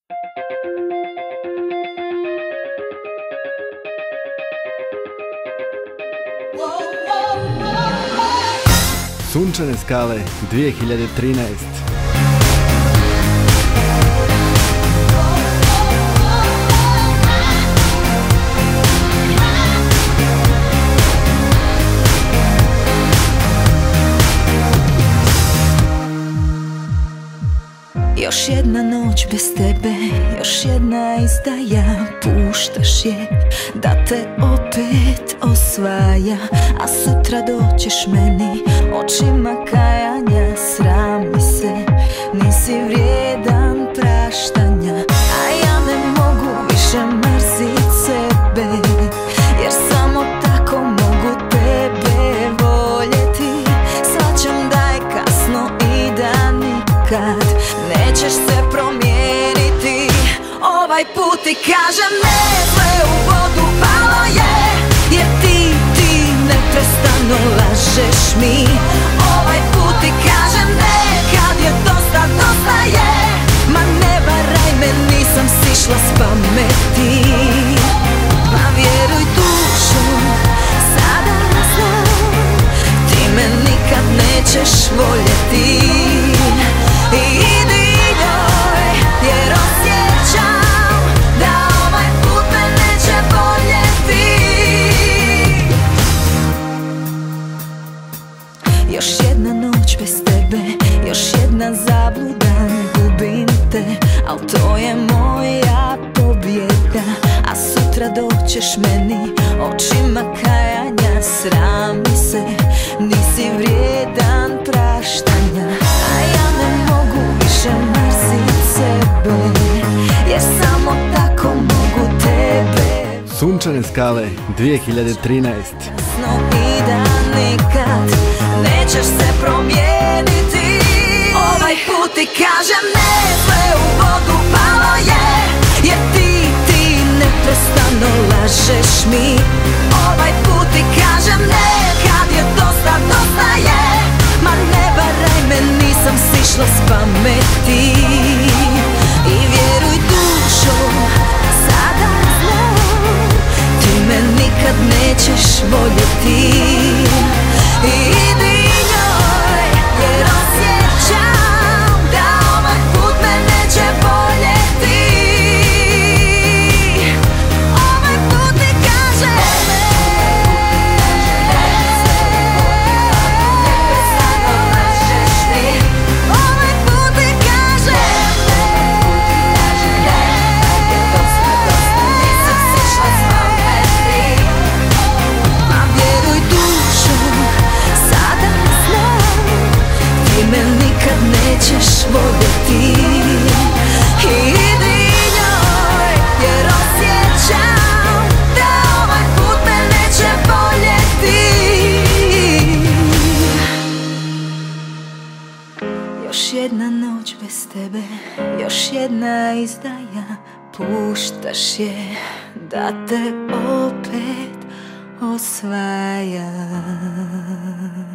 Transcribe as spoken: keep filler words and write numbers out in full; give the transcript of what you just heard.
Sunčane skale dvije hiljade trinaest. Još jedna noć bez tebe, još jedna izdaja. Puštaš je da te opet osvaja, a sutra doćeš meni očima kajanja. Srami se, nisi vrijedan praštanja, a ja ne mogu više mrzit sebe, jer samo tako mogu tebe voljeti. Shvaćam da je kasno i da nikad nećeš se promijeniti. Ovaj put ti kažem ne, sve u vodu palo je, jer ti, ti neprestano lažeš mi. Ovaj put ti kažem ne, kad je dosta, dosta je. Ma ne varaj me, nisam sišla s pameti. Ma vjeruj dušo, sada znam, ti me nikad nećeš voljeti. I idi njoj, jer osjećam da ovaj put me neće voljeti. Još jedna noć bez tebe, još jedna zabluda, gubim te, al to je moja pobjeda. A sutra doćeš meni očima kajanja. Srami se, nisi vrijedan praštanja, a ja ne mogu više mrzit sebe, jer samo tako mogu tebe. Sunčane skale dvije hiljade trinaest. Jasno i da nikad nećeš se promijeniti. Ovaj put ti kažem ne, sve u vodu palo je, jer ti, ti neprestano lažeš mi. Ovaj put ti kažem ne, kad je dosta, dosta je. Ma ne varaj me, nisam sišla s pameti. I vjeruj dušo, sada znam, ti me nikad nećeš voljeti. I idi njoj, jer osjećam da ovaj put me neće voljeti. Ovaj put ti kažem nećeš voljeti. I idi njoj, jer osjećam da ovaj put me neće voljeti. Još jedna noć bez tebe, još jedna izdaja. Puštaš je da te opet osvaja.